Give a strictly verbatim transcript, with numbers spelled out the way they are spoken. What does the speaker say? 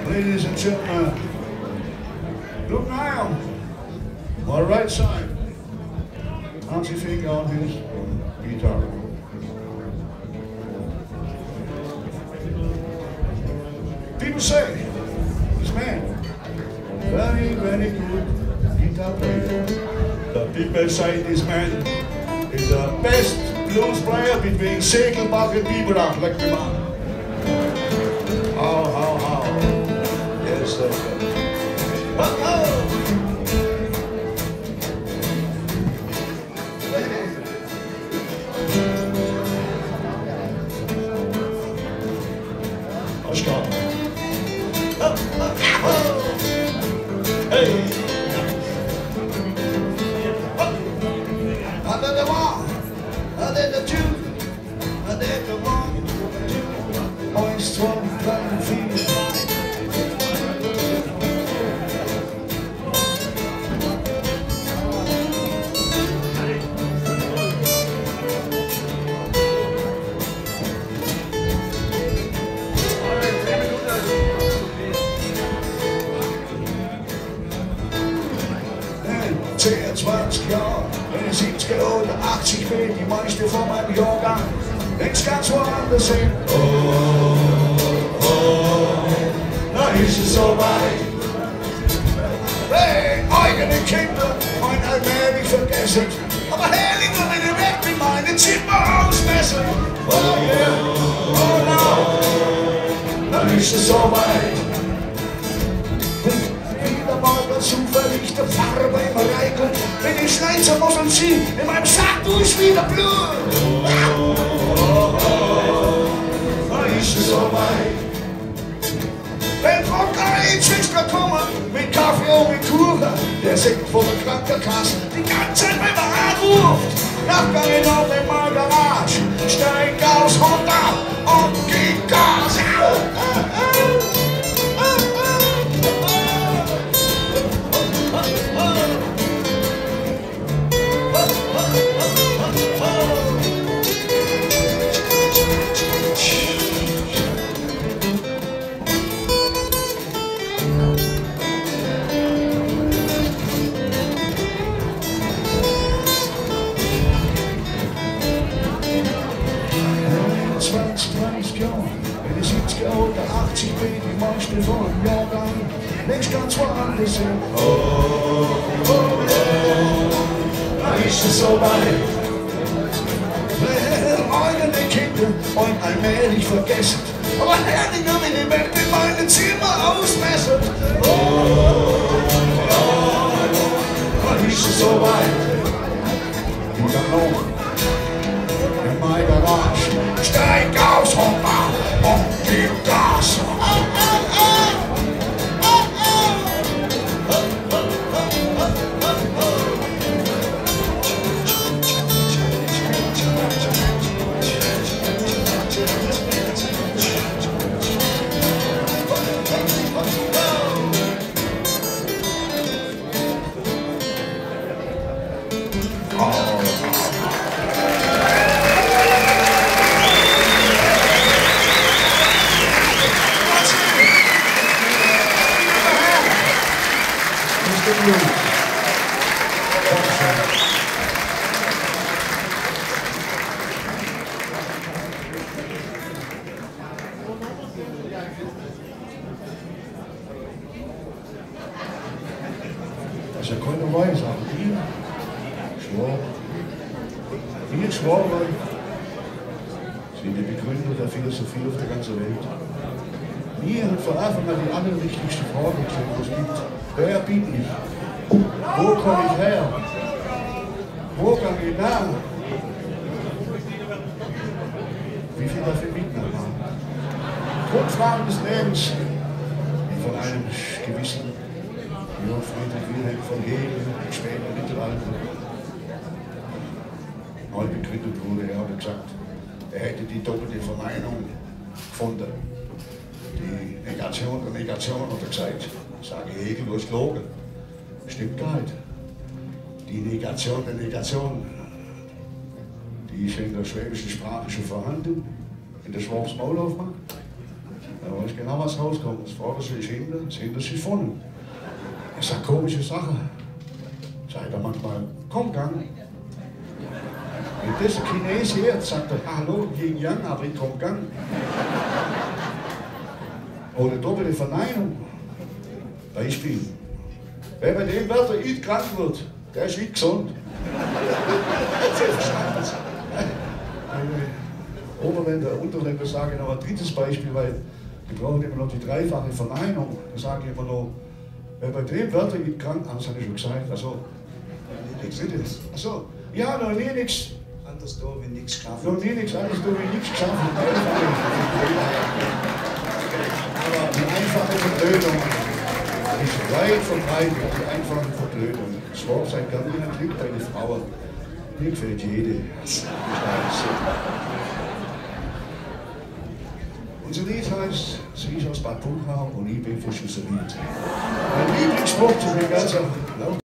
Ladies and gentlemen, look now, my right side, Hansi Finger on his guitar. People say, this man, very, very good guitar player. The people say this man is the best blues player between Segelbach and Biberach, like my man. How, how, how? Yes, that's right. Oh, oh. Oscar. Oh, oh, oh. Hey. Oh. Under the one, under the two, under the one, two. Always strong, flying feet. zwanzig Jahre, in den siebziger oder achtzig bin die meiste von meinem Jahrgang längst ganz woanders hin. Oh, oh, oh, da ist es so weit. Hey, eigene Kinder, mein allmählich vergessen, aber herrlich nur in der Welt mit meinen Zimmer ausmessen. Oh yeah, oh no, da ist es so weit. Zufällig der Farbe immer reinkommt, wenn ich Schweizer muss und sie in meinem Sack durch wieder Blut. Oh, oh, oh, da ist es so weit. Wenn Frau Karinschwester kommen, mit Kaffee und mit Kuchen, der singt vor der Krankenkasse die ganze Zeit, wenn man anruft. Nachgang in auf in meine Garage, steig aus Honda und gib Gas. In den siebziger oder achtzig bin die meiste von einem Jahrgang längst ganz woanders hin. Oh, oh, oh, da ist es so weit. Well, eigene Kinder und allmählich vergessen, aber herrlich nur in die Welt mit meinen Zimmer ausmessen. Oh, oh, oh, da ist es so weit. Und dann noch in meiner Garage, steig aus, Honda, und gib Gas. Das ist ja keine Weissache. Schwab. Wir Schwaben sind die Begründer der Philosophie auf der ganzen Welt. Wir haben von Anfang an die allerwichtigste Frage gestellt, die es gibt. Wer bin ich? Wo komme ich her? Wo kann ich nach? Wie viel darf ich mitnehmen? Grundfragen des Lebens, die von einem gewissen Johann Friedrich Wilhelm von Hegel im späten Mittelalter neu begründet wurde. Er hat gesagt, er hätte die doppelte Verneinung gefunden. Die Negation der Negation, hat er gesagt. Sage Hegel, du hast gelogen. Stimmt gar nicht. Die Negation der Negation, die ist in der schwäbischen Sprache schon vorhanden, in der Schwabs-Maulaufmann. Da weiß ich genau, was rauskommt. Das Vorderste ist hinten, das Hinterste ist vorne. Ich sag komische Sachen. Sagt er manchmal, komm, gang. Wenn das ein Chines hört, sagt er, hallo, Yin Yang, aber ich komm, gang. Oder doppelte Verneinung. Beispiel. Wer bei dem Wetter nicht krank wird, der ist nicht gesund. Oberländer, Unterländer sage ich noch ein drittes Beispiel, weil wir brauchen immer noch die dreifache Verneinung. Da sage ich immer noch, wer bei dem Wetter nicht krank, das habe ich schon gesagt, also, nichts drittes. Also, ja, noch nie nichts. Anders da, wenn nichts geschafft. Noch nie nichts, anders da, wenn nichts geschafft. Aber die einfache Verblödung ist weit verbreitet, die einfache Verblödung. Das Wort sei gerne ein Glück bei den Frauen. Mir gefällt jede. Unser Lied heißt, sie ist aus Bad Puchau und ich bin von Schusserit. Mein Lieblingsspruch zu dem ganzen